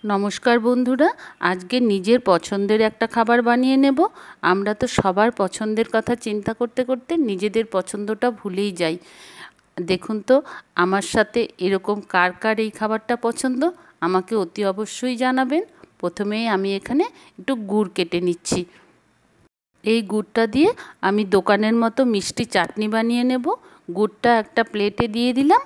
নমস্কার বন্ধুরা, আজকে নিজের পছন্দের একটা খাবার বানিয়ে নেব। আমরা তো সবার পছন্দের কথা চিন্তা করতে করতে নিজেদের পছন্দটা ভুলেই যাই। দেখুন তো আমার সাথে এরকম কার কার এই খাবারটা পছন্দ, আমাকে অতি অবশ্যই জানাবেন। প্রথমেই আমি এখানে একটু গুড় কেটে নিচ্ছি। এই গুড়টা দিয়ে আমি দোকানের মতো মিষ্টি চাটনি বানিয়ে নেব। গুড়টা একটা প্লেটে দিয়ে দিলাম,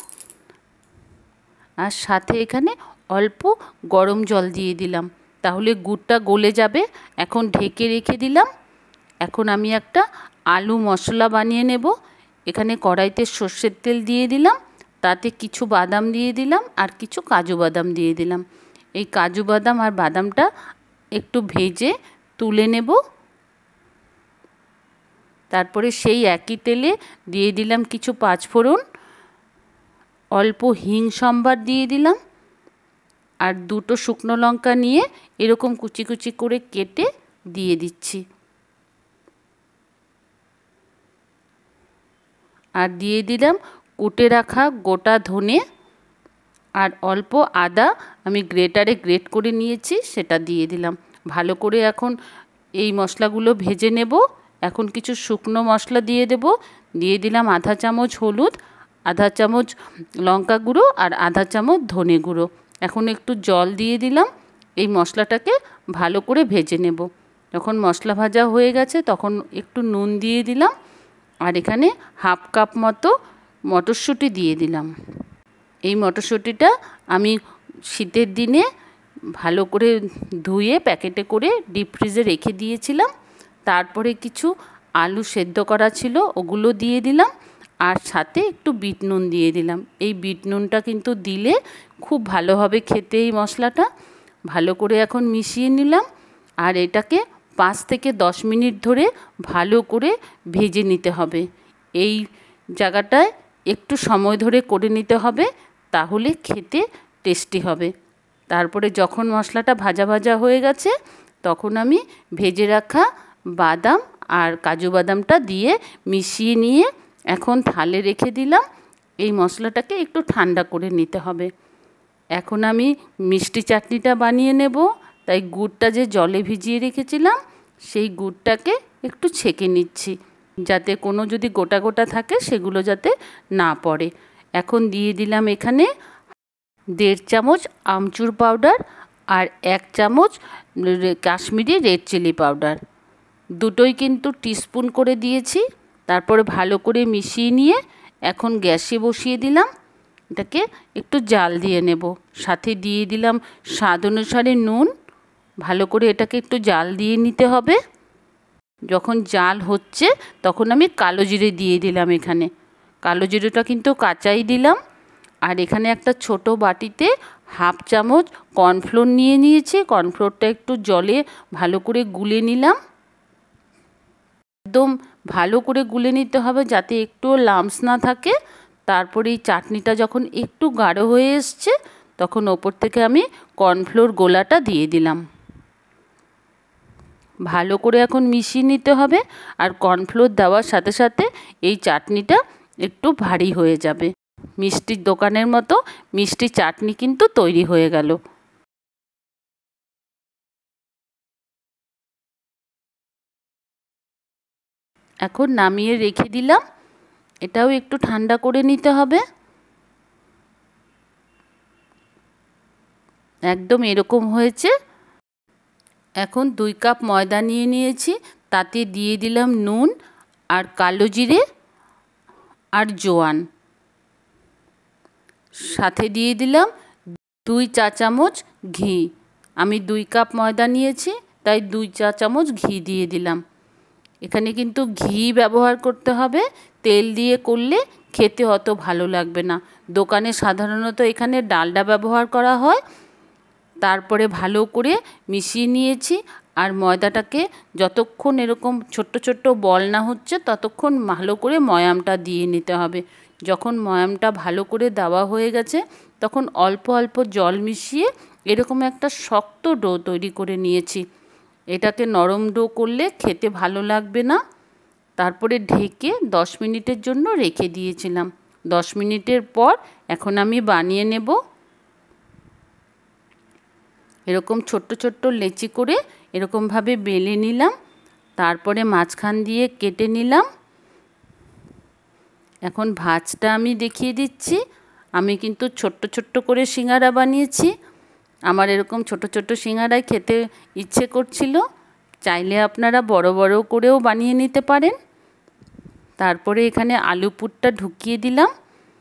আর সাথে এখানে অল্প গরম জল দিয়ে দিলাম, তাহলে গুড়টা গলে যাবে। এখন ঢেকে রেখে দিলাম। এখন আমি একটা আলু মশলা বানিয়ে নেব। এখানে কড়াইতে সর্ষের তেল দিয়ে দিলাম, তাতে কিছু বাদাম দিয়ে দিলাম আর কিছু কাজু বাদাম দিয়ে দিলাম। এই কাজু বাদাম আর বাদামটা একটু ভেজে তুলে নেব। তারপরে সেই একই তেলে দিয়ে দিলাম কিছু পাঁচফোড়ন, অল্প হিং সম্বার দিয়ে দিলাম, আর দুটো শুকনো লঙ্কা নিয়ে এরকম কুচি কুচি করে কেটে দিয়ে দিচ্ছি। আর দিয়ে দিলাম কুটে রাখা গোটা ধনে, আর অল্প আদা আমি গ্রেটারে গ্রেট করে নিয়েছি, সেটা দিয়ে দিলাম। ভালো করে এখন এই মশলাগুলো ভেজে নেব। এখন কিছু শুকনো মশলা দিয়ে দেব। দিয়ে দিলাম আধা চামচ হলুদ, আধা চামচ লঙ্কা গুঁড়ো আর আধা চামচ ধনে গুঁড়ো। এখন একটু জল দিয়ে দিলাম। এই মশলাটাকে ভালো করে ভেজে নেব। যখন মশলা ভাজা হয়ে গেছে তখন একটু নুন দিয়ে দিলাম, আর এখানে হাফ কাপ মতো মটরশুঁটি দিয়ে দিলাম। এই মটরশুঁটিটা আমি শীতের দিনে ভালো করে ধুয়ে প্যাকেটে করে ডিপ ফ্রিজে রেখে দিয়েছিলাম। তারপরে কিছু আলু সেদ্ধ করা ছিল, ওগুলো দিয়ে দিলাম, আর সাথে একটু বিট নুন দিয়ে দিলাম। এই বিট নুনটা কিন্তু দিলে খুব ভালো হবে খেতে এই মশলাটা। ভালো করে এখন মিশিয়ে নিলাম, আর এটাকে 5 থেকে 10 মিনিট ধরে ভালো করে ভেজে নিতে হবে। এই জায়গাটায় একটু সময় ধরে করে নিতে হবে, তাহলে খেতে টেস্টি হবে। তারপরে যখন মশলাটা ভাজা ভাজা হয়ে গেছে তখন আমি ভেজে রাখা বাদাম আর কাজু বাদামটা দিয়ে মিশিয়ে নিয়ে এখন থালে রেখে দিলাম। এই মশলাটাকে একটু ঠান্ডা করে নিতে হবে। এখন আমি মিষ্টি চাটনিটা বানিয়ে নেব। তাই গুড়টা যে জলে ভিজিয়ে রেখেছিলাম সেই গুড়টাকে একটু ছেঁকে নিচ্ছি, যাতে কোনো যদি গোটা গোটা থাকে সেগুলো যাতে না পড়ে। এখন দিয়ে দিলাম এখানে 1.5 চামচ আমচুর পাউডার আর 1 চামচ কাশ্মীরি রেড চিলি পাউডার। দুটোই কিন্তু টিস্পুন করে দিয়েছি। তারপরে ভালো করে মিশিয়ে নিয়ে এখন গ্যাসে বসিয়ে দিলাম। এটাকে একটু জাল দিয়ে নেব। সাথে দিয়ে দিলাম স্বাদ অনুসারে নুন। ভালো করে এটাকে একটু জাল দিয়ে নিতে হবে। যখন জাল হচ্ছে তখন আমি কালো জিরে দিয়ে দিলাম। এখানে কালো জিরেটা কিন্তু কাঁচাই দিলাম। আর এখানে একটা ছোট বাটিতে হাফ চামচ কর্নফ্লোর নিয়ে নিয়েছি। কর্নফ্লোরটা একটু জলে ভালো করে গুলে নিলাম। একদম ভালো করে গুলে নিতে হবে যাতে একটুও লাম্পস না থাকে। তারপরে এই চাটনিটা যখন একটু গাঢ় হয়ে এসছে তখন ওপর থেকে আমি কর্নফ্লোর গোলাটা দিয়ে দিলাম। ভালো করে এখন মিশিয়ে নিতে হবে। আর কর্নফ্লোর দেওয়ার সাথে সাথে এই চাটনিটা একটু ভারী হয়ে যাবে। মিষ্টির দোকানের মতো মিষ্টি চাটনি কিন্তু তৈরি হয়ে গেল। এখন নামিয়ে রেখে দিলাম। এটাও একটু ঠান্ডা করে নিতে হবে। একদম এরকম হয়েছে। এখন 2 কাপ ময়দা নিয়ে নিয়েছি, তাতে দিয়ে দিলাম নুন আর কালো জিরে আর জোয়ান। সাথে দিয়ে দিলাম 2 চা চামচ ঘি। আমি 2 কাপ ময়দা নিয়েছি তাই 2 চা চামচ ঘি দিয়ে দিলাম। এখানে কিন্তু ঘি ব্যবহার করতে হবে, তেল দিয়ে করলে খেতে অত ভালো লাগবে না। দোকানে সাধারণত এখানে ডালডা ব্যবহার করা হয়। তারপরে ভালো করে মিশিয়ে নিয়েছি। আর ময়দাটাকে যতক্ষণ এরকম ছোট্ট ছোট্ট বল না হচ্ছে ততক্ষণ ভালো করে ময়ামটা দিয়ে নিতে হবে। যখন ময়ামটা ভালো করে দেওয়া হয়ে গেছে তখন অল্প অল্প জল মিশিয়ে এরকম একটা শক্ত ডো তৈরি করে নিয়েছি। এটাকে নরম ডো করলে খেতে ভালো লাগবে না। তারপরে ঢেকে 10 মিনিটের জন্য রেখে দিয়েছিলাম। 10 মিনিটের পর এখন আমি বানিয়ে নেব। এরকম ছোট্ট ছোট্ট লেচি করে এরকমভাবে বেলে নিলাম, তারপরে মাঝখান দিয়ে কেটে নিলাম। এখন ভাঁজটা আমি দেখিয়ে দিচ্ছি। আমি কিন্তু ছোট্ট ছোট্ট করে সিঙ্গারা বানিয়েছি। আমার এরকম ছোট ছোট সিঙ্গারাই খেতে ইচ্ছে করছিল, চাইলে আপনারা বড় বড় করেও বানিয়ে নিতে পারেন। তারপরে এখানে আলু পুরটা ঢুকিয়ে দিলাম,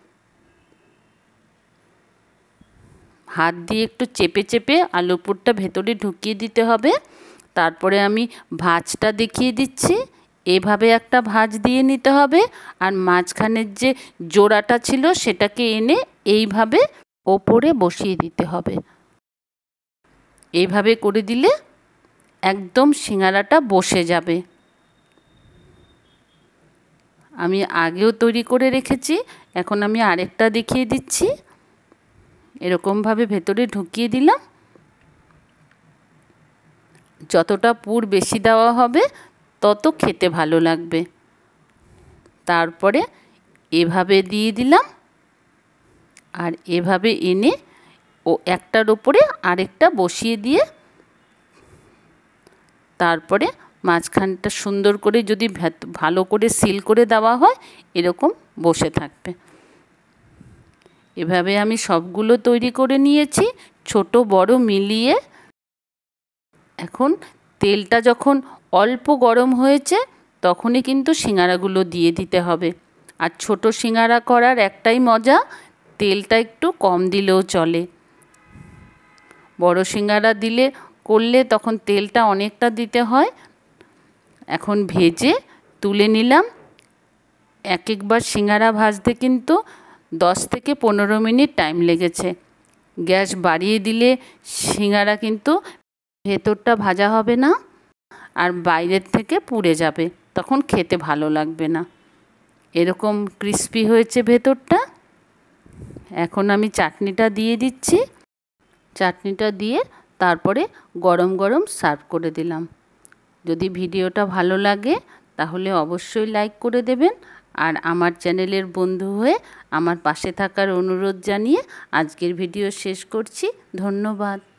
হাত দিয়ে একটু চেপে চেপে আলু পুরটা ভেতরে ঢুকিয়ে দিতে হবে। তারপরে আমি ভাঁজটা দেখিয়ে দিচ্ছি। এভাবে একটা ভাঁজ দিয়ে নিতে হবে, আর মাঝখানের যে জোড়াটা ছিল সেটাকে এনে এইভাবে ওপরে বসিয়ে দিতে হবে। এইভাবে করে দিলে একদম সিঙ্গারাটা বসে যাবে। আমি আগেও তৈরি করে রেখেছি, এখন আমি আরেকটা দেখিয়ে দিচ্ছি। এরকমভাবে ভেতরে ঢুকিয়ে দিলাম। যতটা পুর বেশি দেওয়া হবে তত খেতে ভালো লাগবে। তারপরে এভাবে দিয়ে দিলাম, আর এভাবে এনে ও একটার ওপরে আরেকটা বসিয়ে দিয়ে তারপরে মাঝখানটা সুন্দর করে যদি ভালো করে সিল করে দেওয়া হয় এরকম বসে থাকবে। এভাবে আমি সবগুলো তৈরি করে নিয়েছি, ছোট বড় মিলিয়ে। এখন তেলটা যখন অল্প গরম হয়েছে তখনই কিন্তু সিঙ্গারাগুলো দিয়ে দিতে হবে। আর ছোট সিঙ্গারা করার একটাই মজা, তেলটা একটু কম দিলেও চলে। বড় সিঙ্গারা করলে তখন তেলটা অনেকটা দিতে হয়। এখন ভেজে তুলে নিলাম। এক একবার সিঙ্গারা ভাজতে কিন্তু 10 থেকে 15 মিনিট টাইম লেগেছে। গ্যাস বাড়িয়ে দিলে সিঙ্গারা কিন্তু ভেতরটা ভাজা হবে না, আর বাইরের থেকে পুড়ে যাবে, তখন খেতে ভালো লাগবে না। এরকম ক্রিস্পি হয়েছে ভেতরটা। এখন আমি চাটনিটা দিয়ে দিচ্ছি। চাটনিটা দিয়ে তারপরে গরম গরম সার্ভ করে দিলাম। যদি ভিডিওটা ভালো লাগে তাহলে অবশ্যই লাইক করে দেবেন, আর আমার চ্যানেলের বন্ধু হয়ে আমার পাশে থাকার অনুরোধ জানিয়ে আজকের ভিডিও শেষ করছি। ধন্যবাদ।